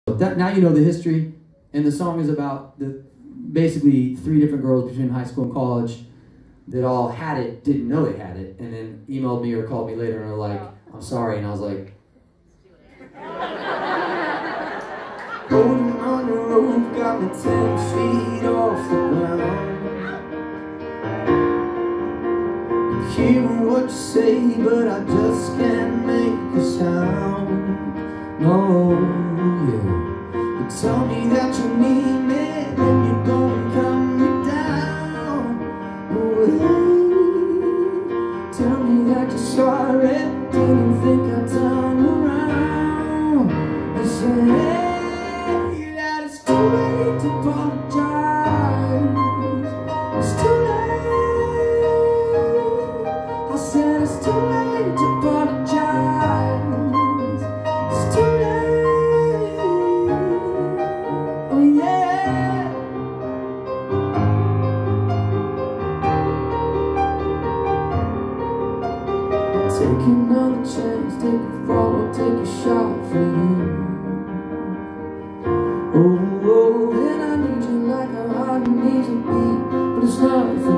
Now you know the history, and the song is about basically 3 different girls between high school and college that all had it, didn't know they had it, and then emailed me or called me later and were like, "I'm sorry," and I was like, holding on the rope got me 10 feet off the ground. I'm hearing what you say, but I just can't make a sound. No, yeah. You tell me that you need me, then you go and cut me down. Wait, tell me that you're sorry, didn't think I'd turn around and say that it's too late to apologize. It's too late. I said it's too late to apologize. It's too late. Oh yeah. Take another chance, take a fall, take a shot for you. Oh, and I need you like a heart needs a beat, but it's not for